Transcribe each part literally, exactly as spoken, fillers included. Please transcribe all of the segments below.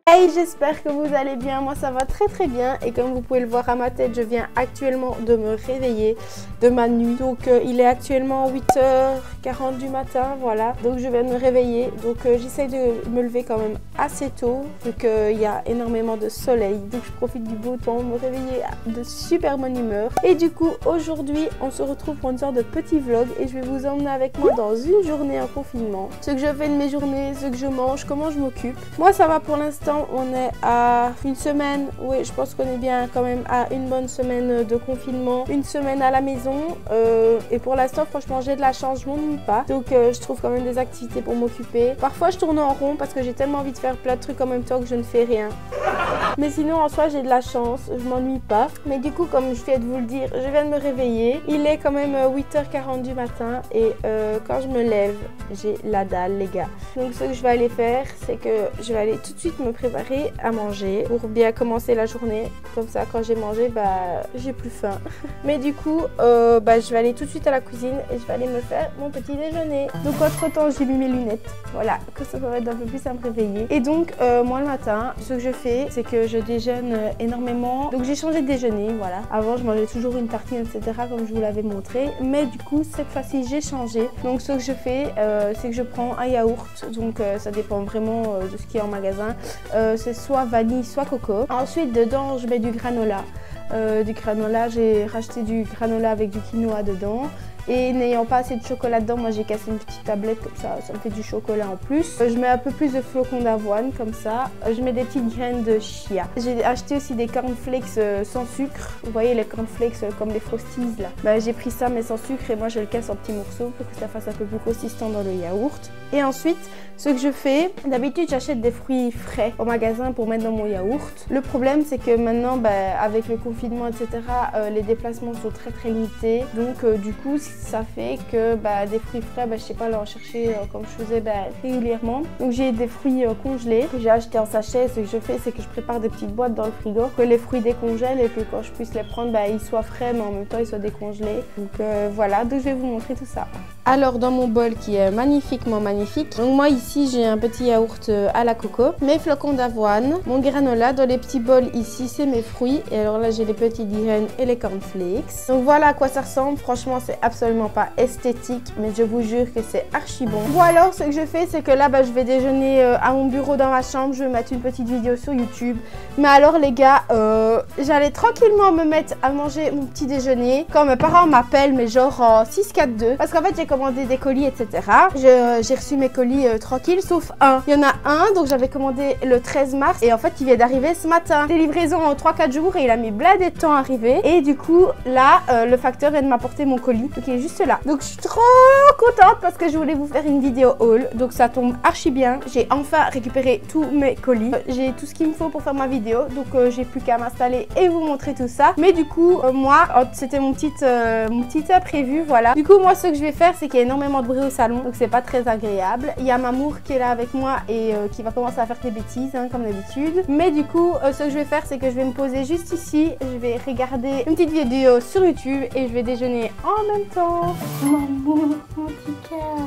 Hey, j'espère que vous allez bien, moi ça va très très bien et comme vous pouvez le voir à ma tête, je viens actuellement de me réveiller de ma nuit. Donc euh, il est actuellement huit heures quarante du matin, voilà, donc je viens de me réveiller. Donc euh, j'essaie de me lever quand même assez tôt vu qu'il y a énormément de soleil. Donc je profite du beau temps, me réveiller de super bonne humeur. Et du coup aujourd'hui on se retrouve pour une sorte de petit vlog et je vais vous emmener avec moi dans une journée en confinement. Ce que je fais de mes journées, ce que je mange, comment je m'occupe. Moi ça va pour l'instant. On est à une semaine, oui je pense qu'on est bien quand même à une bonne semaine de confinement, une semaine à la maison euh, et pour l'instant franchement j'ai de la chance, je m'ennuie pas, donc euh, je trouve quand même des activités pour m'occuper. Parfois je tourne en rond parce que j'ai tellement envie de faire plein de trucs en même temps que je ne fais rien. Mais sinon en soi j'ai de la chance, je m'ennuie pas. Mais du coup comme je viens de vous le dire, je viens de me réveiller, il est quand même huit heures quarante du matin et euh, quand je me lève j'ai la dalle les gars. Donc ce que je vais aller faire c'est que je vais aller tout de suite me préparer à manger pour bien commencer la journée. Comme ça quand j'ai mangé bah j'ai plus faim. Mais du coup euh, bah, je vais aller tout de suite à la cuisine et je vais aller me faire mon petit déjeuner. Donc entre temps j'ai mis mes lunettes, voilà, que ça va être un peu plus à me réveiller. Et donc euh, moi le matin ce que je fais c'est que je déjeune énormément. Donc j'ai changé de déjeuner, voilà. Avant je mangeais toujours une tartine etc comme je vous l'avais montré, mais du coup cette fois-ci j'ai changé. Donc ce que je fais euh, c'est que je prends un yaourt, donc euh, ça dépend vraiment euh, de ce qu'il y a en magasin. Euh, c'est soit vanille soit coco. Ensuite dedans je mets du granola. Euh, du granola, j'ai racheté du granola avec du quinoa dedans. Et n'ayant pas assez de chocolat dedans, moi j'ai cassé une petite tablette comme ça, ça me fait du chocolat en plus. Euh, je mets un peu plus de flocons d'avoine comme ça. Euh, je mets des petites graines de chia. J'ai acheté aussi des cornflakes euh, sans sucre. Vous voyez les cornflakes euh, comme les Frosties là. Bah, j'ai pris ça mais sans sucre et moi je le casse en petits morceaux pour que ça fasse un peu plus consistant dans le yaourt. Et ensuite, ce que je fais, d'habitude j'achète des fruits frais au magasin pour mettre dans mon yaourt. Le problème c'est que maintenant bah, avec le confinement et cetera euh, les déplacements sont très très limités. Donc euh, du coup ça fait que bah, des fruits frais, bah, je sais pas aller en chercher euh, comme je faisais bah, régulièrement. Donc j'ai des fruits euh, congelés que j'ai acheté en sachet. Ce que je fais c'est que je prépare des petites boîtes dans le frigo, que les fruits décongèlent et que quand je puisse les prendre bah, ils soient frais mais en même temps ils soient décongelés. Donc euh, voilà, donc je vais vous montrer tout ça. Alors dans mon bol qui est magnifiquement magnifique, donc moi ici j'ai un petit yaourt à la coco, mes flocons d'avoine, mon granola. Dans les petits bols ici c'est mes fruits et alors là j'ai les petites graines et les cornflakes. Donc voilà à quoi ça ressemble, franchement c'est absolument pas esthétique mais je vous jure que c'est archi bon. Bon alors ce que je fais c'est que là bah, je vais déjeuner euh, à mon bureau dans ma chambre, je vais mettre une petite vidéo sur YouTube. Mais alors les gars, euh, j'allais tranquillement me mettre à manger mon petit déjeuner quand mes parents m'appellent mais genre en six quatre deux parce qu'en fait j'ai commandé des colis etc. J'ai reçu mes colis euh, tranquille sauf un. Il y en a un donc j'avais commandé le treize mars et en fait il vient d'arriver ce matin. Des livraisons en trois quatre jours et il a mis blindé de temps à arriver et du coup là euh, le facteur vient de m'apporter mon colis donc il est juste là. Donc je suis trop contente parce que je voulais vous faire une vidéo haul donc ça tombe archi bien. J'ai enfin récupéré tous mes colis. Euh, j'ai tout ce qu'il me faut pour faire ma vidéo donc euh, j'ai plus qu'à m'installer et vous montrer tout ça. Mais du coup euh, moi c'était mon petit euh, mon petit imprévu voilà. Du coup moi ce que je vais faire c'est qu'il y a énormément de bruit au salon donc c'est pas très agréable. Il y a Mamour qui est là avec moi et euh, qui va commencer à faire des bêtises hein, comme d'habitude. Mais du coup euh, ce que je vais faire c'est que je vais me poser juste ici. Je vais regarder une petite vidéo sur YouTube et je vais déjeuner en même temps. Mamour, mon petit cœur,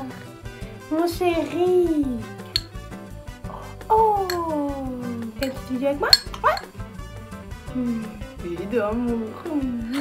mon chéri. Oh, fais une petite vidéo avec moi? Ouais. Mmh. Et d'amour. Mmh.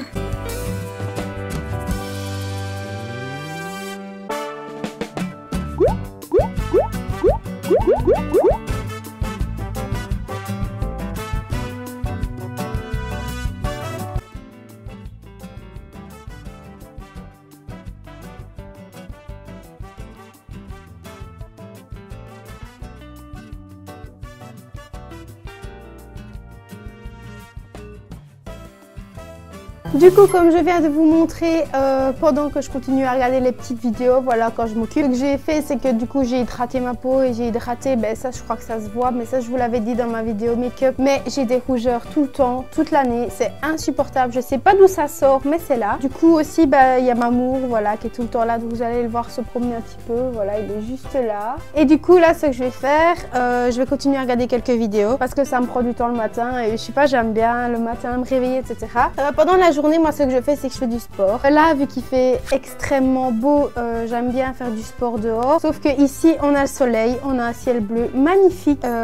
Du coup, comme je viens de vous montrer euh, pendant que je continue à regarder les petites vidéos, voilà, quand je m'occupe, ce que j'ai fait, c'est que du coup, j'ai hydraté ma peau et j'ai hydraté, ben ça, je crois que ça se voit, mais ça, je vous l'avais dit dans ma vidéo make-up. Mais j'ai des rougeurs tout le temps, toute l'année, c'est insupportable. Je sais pas d'où ça sort, mais c'est là. Du coup, aussi, ben, il y a Mamour, voilà, qui est tout le temps là, donc vous allez le voir se promener un petit peu, voilà, il est juste là. Et du coup, là, ce que je vais faire, euh, je vais continuer à regarder quelques vidéos parce que ça me prend du temps le matin et je sais pas, j'aime bien le matin me réveiller, et cetera. Euh, pendant la journée, moi, ce que je fais, c'est que je fais du sport. Là, vu qu'il fait extrêmement beau, euh, j'aime bien faire du sport dehors. Sauf que ici, on a le soleil, on a un ciel bleu magnifique. Euh,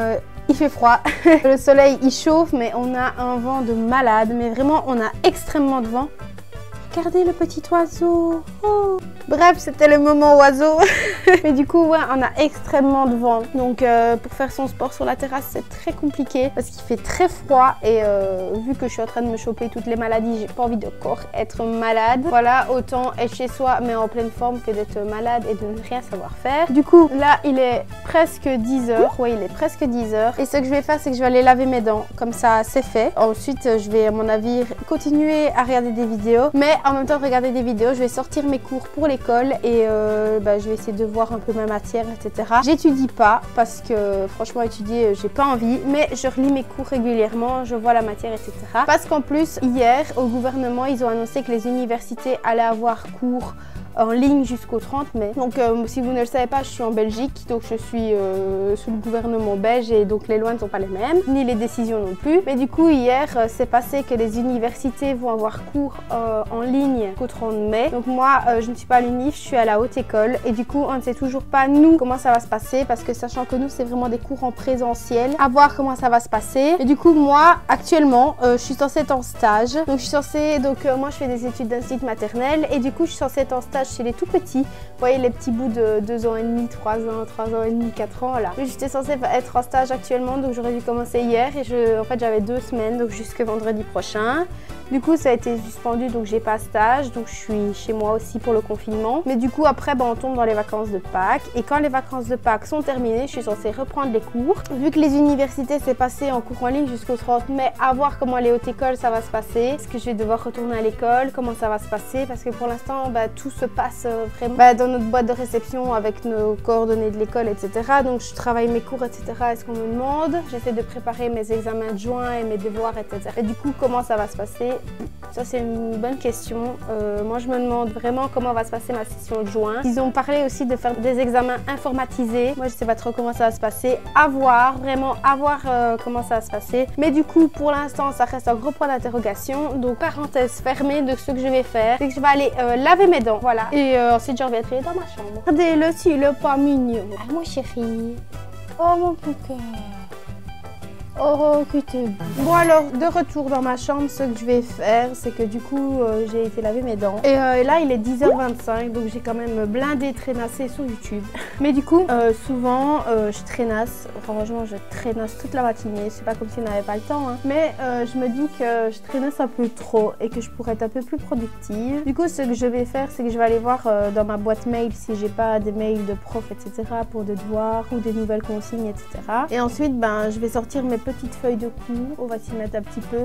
il fait froid. Le soleil il chauffe, mais on a un vent de malade. Mais vraiment, on a extrêmement de vent. Regardez le petit oiseau. Oh. Bref, c'était le moment oiseau. Mais du coup, ouais, on a extrêmement de vent. Donc, euh, pour faire son sport sur la terrasse, c'est très compliqué parce qu'il fait très froid. Et euh, vu que je suis en train de me choper toutes les maladies, j'ai pas envie de corps être malade. Voilà, autant être chez soi, mais en pleine forme, que d'être malade et de ne rien savoir faire. Du coup, là, il est presque dix heures. Ouais, il est presque dix heures. Et ce que je vais faire, c'est que je vais aller laver mes dents. Comme ça, c'est fait. Ensuite, je vais, à mon avis, continuer à regarder des vidéos. Mais en même temps de regarder des vidéos, je vais sortir mes cours pour l'école et euh, bah, je vais essayer de voir un peu ma matière, et cetera. J'étudie pas parce que franchement étudier, j'ai pas envie, mais je relis mes cours régulièrement, je vois la matière, et cetera. Parce qu'en plus, hier, au gouvernement, ils ont annoncé que les universités allaient avoir cours en ligne jusqu'au trente mai. Donc euh, si vous ne le savez pas, je suis en Belgique, donc je suis euh, sous le gouvernement belge et donc les lois ne sont pas les mêmes, ni les décisions non plus. Mais du coup hier, euh, c'est passé que les universités vont avoir cours euh, en ligne qu'au trente mai. Donc moi, euh, je ne suis pas à l'Unif, je suis à la haute école et du coup on ne sait toujours pas nous comment ça va se passer parce que sachant que nous c'est vraiment des cours en présentiel, à voir comment ça va se passer. Et du coup moi actuellement, euh, je suis censée être en stage, donc je suis censée, donc euh, moi je fais des études d'institut maternel et du coup je suis censée être en stage chez les tout petits. Vous voyez les petits bouts de deux ans et demi, trois ans, trois ans et demi, quatre ans là. J'étais censée être en stage actuellement, donc j'aurais dû commencer hier et je, en fait j'avais deux semaines, donc jusque vendredi prochain. Du coup ça a été suspendu, donc j'ai pas stage, donc je suis chez moi aussi pour le confinement. Mais du coup après ben, on tombe dans les vacances de Pâques et quand les vacances de Pâques sont terminées, je suis censée reprendre les cours. Vu que les universités s'est passé en cours en ligne jusqu'au trente mai, à voir comment les hautes écoles ça va se passer. Est-ce que je vais devoir retourner à l'école, comment ça va se passer, parce que pour l'instant ben, tout se passe vraiment ben, dans notre boîte de réception avec nos coordonnées de l'école, et cetera. Donc je travaille mes cours, et cetera. Est-ce qu'on me demande? J'essaie de préparer mes examens de juin et mes devoirs, et cetera. Et du coup comment ça va se passer? Ça c'est une bonne question. Euh, moi je me demande vraiment comment va se passer ma session de juin. Ils ont parlé aussi de faire des examens informatisés. Moi je sais pas trop comment ça va se passer. À voir, vraiment à voir euh, comment ça va se passer. Mais du coup pour l'instant ça reste un gros point d'interrogation. Donc parenthèse fermée de ce que je vais faire. C'est que je vais aller euh, laver mes dents. Voilà. Et euh, ensuite je reviendrai dans ma chambre. Regardez-le, si le pas mignon. Ah mon chéri. Oh mon pouquet. Oh, que t'es beau. Bon alors, de retour dans ma chambre, ce que je vais faire, c'est que du coup, euh, j'ai été laver mes dents. Et euh, là, il est dix heures vingt-cinq, donc j'ai quand même blindé traînassé sur YouTube. Mais du coup, euh, souvent, euh, je traînasse. Franchement, je traînasse toute la matinée. C'est pas comme si on n'avait pas le temps, hein. Mais euh, je me dis que je traînasse un peu trop et que je pourrais être un peu plus productive. Du coup, ce que je vais faire, c'est que je vais aller voir euh, dans ma boîte mail si j'ai pas des mails de prof, et cetera pour des devoirs ou des nouvelles consignes, et cetera. Et ensuite, ben, je vais sortir mes petite feuille de cours, on va s'y mettre un petit peu.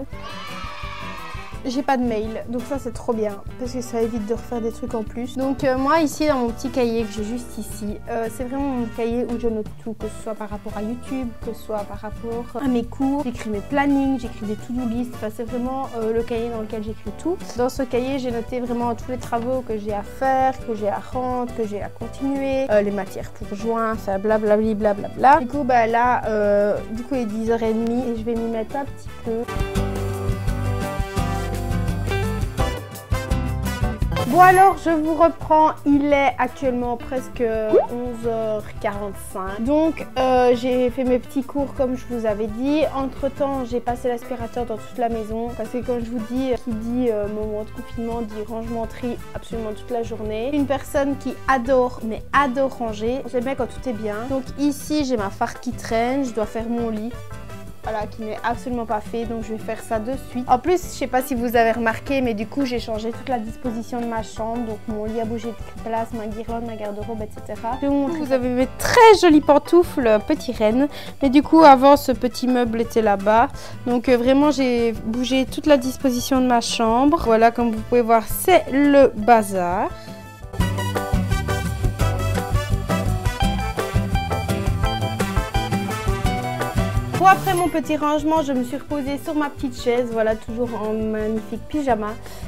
J'ai pas de mail, donc ça c'est trop bien parce que ça évite de refaire des trucs en plus. Donc euh, moi ici dans mon petit cahier que j'ai juste ici, euh, c'est vraiment mon cahier où je note tout, que ce soit par rapport à YouTube, que ce soit par rapport à mes cours. J'écris mes plannings, j'écris des to-do list, enfin, c'est vraiment euh, le cahier dans lequel j'écris tout. Dans ce cahier j'ai noté vraiment tous les travaux que j'ai à faire, que j'ai à rendre, que j'ai à continuer, euh, les matières pour juin, enfin blablabli blablabla. Du coup bah là, euh, du coup il est dix heures trente et je vais m'y mettre un petit peu. Bon alors je vous reprends, il est actuellement presque onze heures quarante-cinq. Donc euh, j'ai fait mes petits cours comme je vous avais dit. Entre temps j'ai passé l'aspirateur dans toute la maison. Parce que comme je vous dis, qui dit euh, moment de confinement dit rangement tri absolument toute la journée. Une personne qui adore, mais adore ranger. J'aime bien quand tout est bien. Donc ici j'ai ma farde qui traîne, je dois faire mon lit. Voilà, qui n'est absolument pas fait, donc je vais faire ça de suite. En plus, je sais pas si vous avez remarqué, mais du coup, j'ai changé toute la disposition de ma chambre. Donc mon lit a bougé de place, ma guirlande, ma garde-robe, et cetera. Donc, vous avez mes très jolies pantoufles petit reine. Mais du coup, avant, ce petit meuble était là-bas. Donc euh, vraiment, j'ai bougé toute la disposition de ma chambre. Voilà, comme vous pouvez voir, c'est le bazar. Bon, après mon petit rangement, je me suis reposée sur ma petite chaise, voilà, toujours en magnifique pyjama.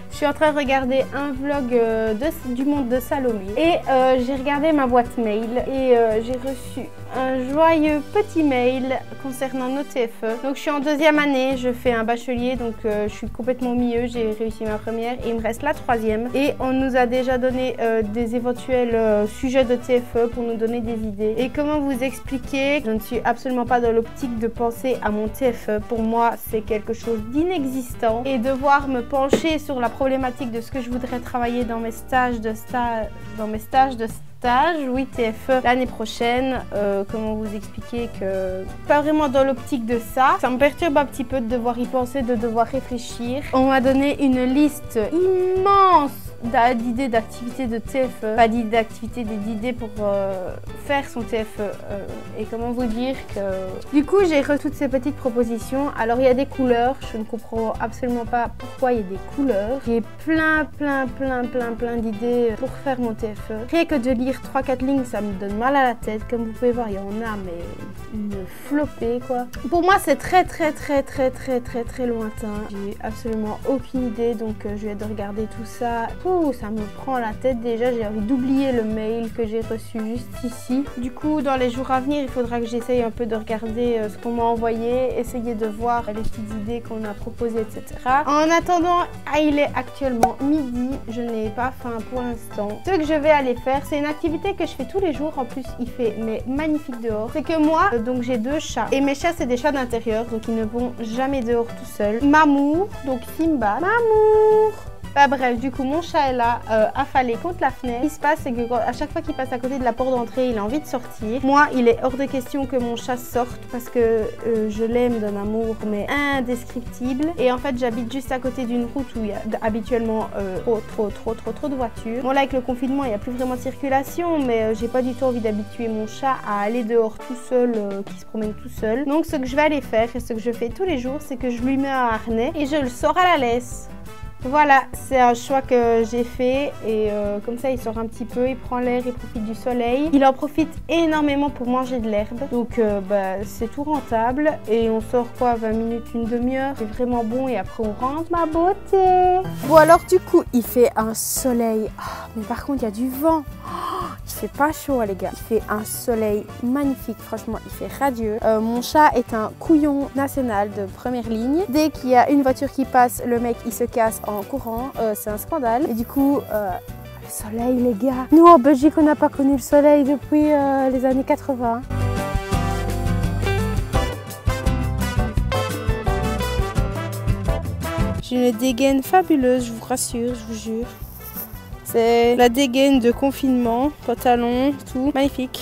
Je suis en train de regarder un vlog euh, de, du monde de Salomé et euh, j'ai regardé ma boîte mail et euh, j'ai reçu un joyeux petit mail concernant nos T F E. Donc je suis en deuxième année, je fais un bachelier, donc euh, je suis complètement au milieu, j'ai réussi ma première et il me reste la troisième. Et on nous a déjà donné euh, des éventuels euh, sujets de T F E pour nous donner des idées. Et comment vous expliquer, je ne suis absolument pas dans l'optique de penser à mon T F E. Pour moi, c'est quelque chose d'inexistant et devoir me pencher sur la problématique de ce que je voudrais travailler dans mes stages de stage, dans mes stages de stage. Stage, oui, T F E l'année prochaine. Euh, comment vous expliquer que pas vraiment dans l'optique de ça. Ça me perturbe un petit peu de devoir y penser, de devoir réfléchir. On m'a donné une liste immense d'idées d'activités de T F E, pas d'idées d'activités, d'idées pour euh, faire son T F E. Euh, et comment vous dire que... Du coup, j'ai reçu toutes ces petites propositions. Alors, il y a des couleurs. Je ne comprends absolument pas pourquoi il y a des couleurs. J'ai plein, plein, plein, plein, plein d'idées pour faire mon T F E. Rien que de lire trois quatre lignes, ça me donne mal à la tête. Comme vous pouvez voir, il y en a, mais une flopée, quoi. Pour moi, c'est très, très, très, très, très, très, très lointain. J'ai absolument aucune idée, donc euh, je vais de regarder tout ça. Ouh, ça me prend la tête déjà, j'ai envie d'oublier le mail que j'ai reçu juste ici. Du coup, dans les jours à venir, il faudra que j'essaye un peu de regarder euh, ce qu'on m'a envoyé, essayer de voir les petites idées qu'on a proposées, et cetera. En attendant, ah, il est actuellement midi, je n'ai pas faim pour l'instant. Ce que je vais aller faire, c'est une activité que je fais tous les jours. En plus, il fait mais magnifique dehors. C'est que moi, euh, donc j'ai deux chats. Et mes chats, c'est des chats d'intérieur, donc ils ne vont jamais dehors tout seuls. Mamour, donc Simba. Mamour! Bah bref, du coup mon chat est là, euh, affalé contre la fenêtre. Ce qui se passe, c'est que quand, à chaque fois qu'il passe à côté de la porte d'entrée, il a envie de sortir. Moi, il est hors de question que mon chat sorte parce que euh, je l'aime d'un amour mais indescriptible. Et en fait, j'habite juste à côté d'une route où il y a habituellement euh, trop, trop, trop, trop, trop de voitures. Bon là, avec le confinement, il n'y a plus vraiment de circulation, mais euh, j'ai pas du tout envie d'habituer mon chat à aller dehors tout seul, euh, qui se promène tout seul. Donc ce que je vais aller faire et ce que je fais tous les jours, c'est que je lui mets un harnais et je le sors à la laisse. Voilà, c'est un choix que j'ai fait et euh, comme ça il sort un petit peu, il prend l'air, il profite du soleil. Il en profite énormément pour manger de l'herbe, donc euh, bah, c'est tout rentable. Et on sort quoi, vingt minutes, une demi-heure, c'est vraiment bon et après on rentre. Ma beauté. Bon alors du coup il fait un soleil, oh, mais par contre il y a du vent. Oh, il fait pas chaud les gars, il fait un soleil magnifique, franchement il fait radieux. Euh, mon chat est un couillon national de première ligne. Dès qu'il y a une voiture qui passe, le mec il se casse en courant, euh, c'est un scandale. Et du coup, euh, le soleil les gars. Nous en Belgique on n'a pas connu le soleil depuis euh, les années quatre-vingts. J'ai une dégaine fabuleuse, je vous rassure, je vous jure. C'est la dégaine de confinement, pantalon, tout, magnifique.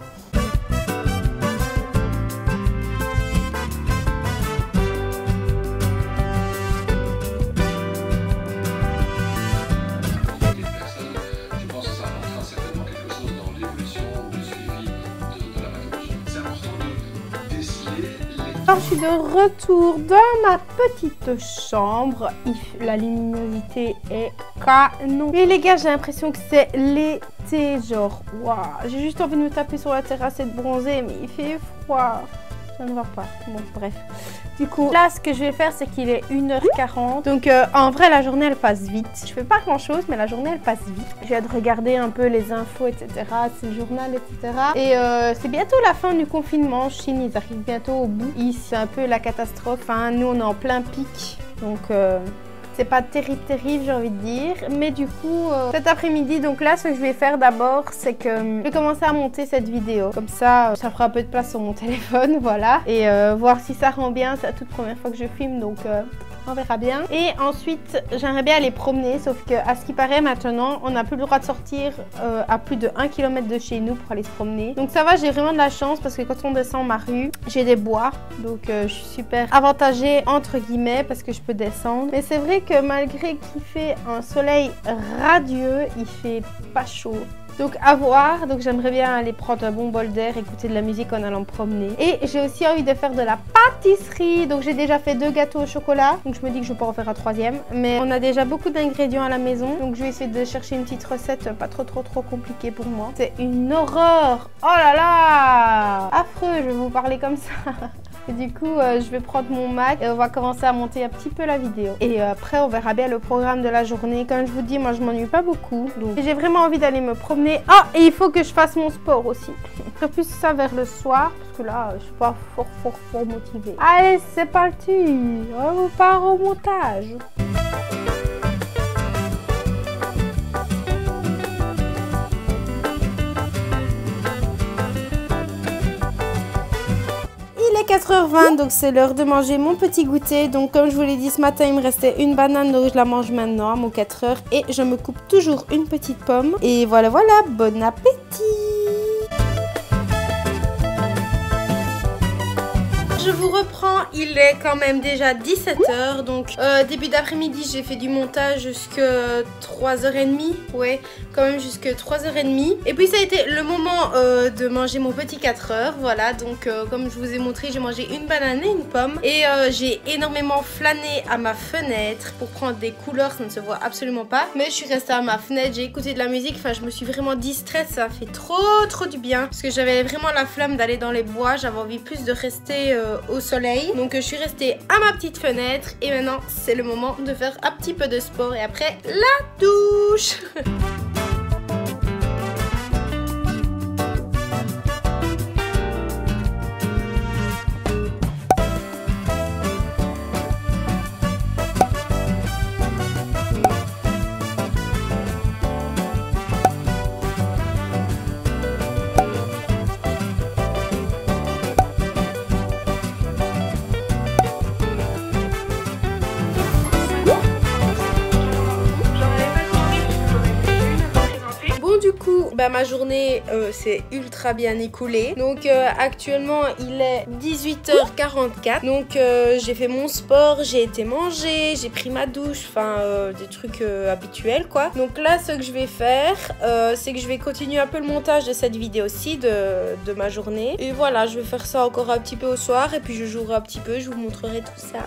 Alors, je suis de retour dans ma petite chambre. La luminosité est canon. Et les gars, j'ai l'impression que c'est l'été. Genre, waouh. J'ai juste envie de me taper sur la terrasse et de bronzer, mais il fait froid. Ça ne va pas. Bon, bref. Du coup, là, ce que je vais faire, c'est qu'il est une heure quarante. Donc, euh, en vrai, la journée, elle passe vite. Je fais pas grand-chose, mais la journée, elle passe vite. Je viens de regarder un peu les infos, et cetera. C'est le journal, et cetera. Et euh, c'est bientôt la fin du confinement. Chine, ils arrivent bientôt au bout. C'est un peu la catastrophe. Hein. Nous, on est en plein pic. Donc... Euh, c'est pas terrible, terrible, j'ai envie de dire. Mais du coup, euh, cet après-midi, donc là, ce que je vais faire d'abord, c'est que euh, je vais commencer à monter cette vidéo. Comme ça, euh, ça fera un peu de place sur mon téléphone, voilà. Et euh, voir si ça rend bien. C'est la toute première fois que je filme, donc... Euh, on verra bien. Et ensuite, j'aimerais bien aller promener, sauf que à ce qui paraît maintenant, on n'a plus le droit de sortir euh, à plus de un kilomètre de chez nous pour aller se promener. Donc ça va, j'ai vraiment de la chance parce que quand on descend ma rue, j'ai des bois. Donc euh, je suis super avantagée entre guillemets parce que je peux descendre. Mais c'est vrai que malgré qu'il fait un soleil radieux, il fait pas chaud. Donc à voir, donc j'aimerais bien aller prendre un bon bol d'air, écouter de la musique en allant me promener. Et j'ai aussi envie de faire de la pâtisserie. Donc j'ai déjà fait deux gâteaux au chocolat. Donc je me dis que je peux en faire un troisième. Mais on a déjà beaucoup d'ingrédients à la maison. Donc je vais essayer de chercher une petite recette pas trop trop trop compliquée pour moi. C'est une horreur. Oh là là, affreux, je vais vous parler comme ça. Et du coup, euh, je vais prendre mon Mac et on va commencer à monter un petit peu la vidéo. Et euh, après, on verra bien le programme de la journée. Comme je vous dis, moi, je m'ennuie pas beaucoup. Donc, j'ai vraiment envie d'aller me promener. Ah, et il faut que je fasse mon sport aussi. Je ferai plus ça vers le soir parce que là, je suis pas fort, fort, fort motivée. Allez, c'est parti. On part au montage. Il est quatre heures vingt, donc c'est l'heure de manger mon petit goûter. Donc comme je vous l'ai dit ce matin, il me restait une banane, donc je la mange maintenant à mon quatre heures. Et je me coupe toujours une petite pomme. Et voilà, voilà, bon appétit! Je vous reprends, il est quand même déjà dix-sept heures, donc euh, début d'après-midi j'ai fait du montage jusqu'à trois heures trente, ouais, quand même jusqu'à trois heures trente. Et puis ça a été le moment euh, de manger mon petit quatre heures, voilà, donc euh, comme je vous ai montré, j'ai mangé une banane et une pomme. Et euh, j'ai énormément flâné à ma fenêtre pour prendre des couleurs, ça ne se voit absolument pas. Mais je suis restée à ma fenêtre, j'ai écouté de la musique, enfin je me suis vraiment distraite, ça a fait trop trop du bien. Parce que j'avais vraiment la flamme d'aller dans les bois, j'avais envie plus de rester... Euh, au soleil, donc je suis restée à ma petite fenêtre et maintenant c'est le moment de faire un petit peu de sport et après la douche. Bah, ma journée euh, s'est ultra bien écoulée. Donc euh, actuellement il est dix-huit heures quarante-quatre. Donc euh, j'ai fait mon sport, j'ai été manger, j'ai pris ma douche, enfin euh, des trucs euh, habituels quoi. Donc là ce que je vais faire euh, c'est que je vais continuer un peu le montage de cette vidéo-ci de, de ma journée. Et voilà, je vais faire ça encore un petit peu au soir et puis je jouerai un petit peu, je vous montrerai tout ça.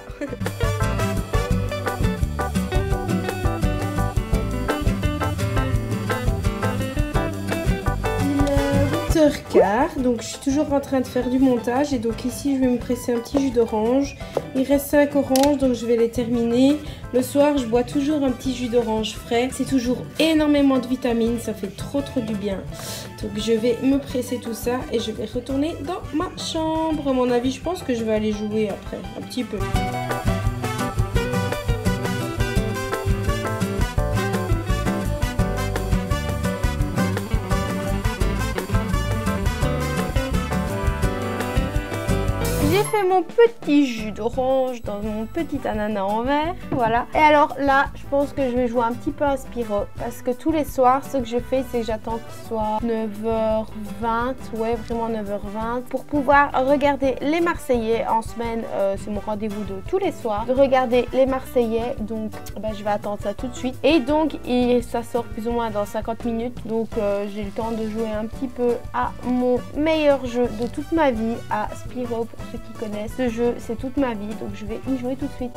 huit heures quinze, donc je suis toujours en train de faire du montage et donc ici je vais me presser un petit jus d'orange. Il reste cinq oranges donc je vais les terminer. Le soir je bois toujours un petit jus d'orange frais, c'est toujours énormément de vitamines, ça fait trop trop du bien. Donc je vais me presser tout ça et je vais retourner dans ma chambre. À mon avis je pense que je vais aller jouer après un petit peu. J'ai fait mon petit jus d'orange dans mon petit ananas en verre, voilà. Et alors là, je pense que je vais jouer un petit peu à Spyro parce que tous les soirs, ce que je fais, c'est que j'attends qu'il soit neuf heures vingt, ouais, vraiment neuf heures vingt, pour pouvoir regarder les Marseillais en semaine. Euh, c'est mon rendez-vous de tous les soirs, de regarder les Marseillais. Donc, ben, je vais attendre ça tout de suite. Et donc, il, ça sort plus ou moins dans cinquante minutes. Donc, euh, j'ai le temps de jouer un petit peu à mon meilleur jeu de toute ma vie, à Spyro pour ceux qui connaissent. Ce jeu, c'est toute ma vie, donc je vais y jouer tout de suite.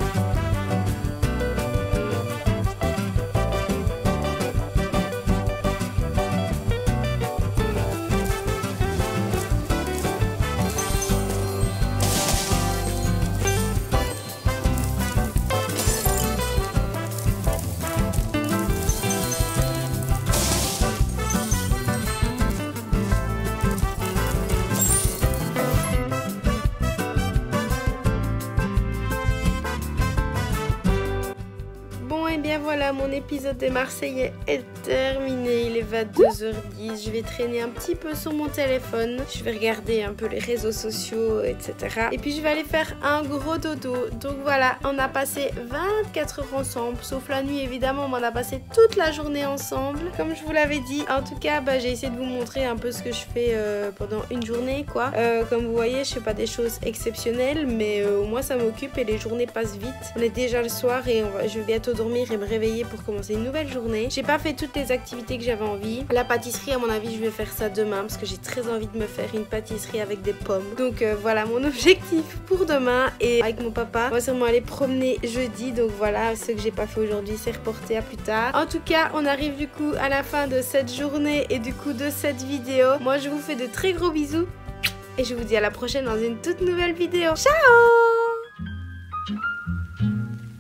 Voilà, mon épisode des Marseillais est terminé, il est vingt-deux heures dix, je vais traîner un petit peu sur mon téléphone, je vais regarder un peu les réseaux sociaux, et cetera. Et puis je vais aller faire un gros dodo. Donc voilà, on a passé vingt-quatre heures ensemble, sauf la nuit évidemment, on a passé toute la journée ensemble, comme je vous l'avais dit. En tout cas, bah, j'ai essayé de vous montrer un peu ce que je fais euh, pendant une journée, quoi. Euh, comme vous voyez, je fais pas des choses exceptionnelles, mais euh, au moins ça m'occupe et les journées passent vite. On est déjà le soir et on va, je vais bientôt dormir et me réveiller pour commencer une nouvelle journée. J'ai pas fait toutes les activités que j'avais envie. La pâtisserie, à mon avis, je vais faire ça demain parce que j'ai très envie de me faire une pâtisserie avec des pommes. Donc euh, voilà mon objectif pour demain. Et avec mon papa, on va sûrement aller promener jeudi. Donc voilà, ce que j'ai pas fait aujourd'hui, c'est reporté à plus tard. En tout cas, on arrive du coup à la fin de cette journée et du coup de cette vidéo. Moi, je vous fais de très gros bisous. et je vous dis à la prochaine dans une toute nouvelle vidéo. Ciao!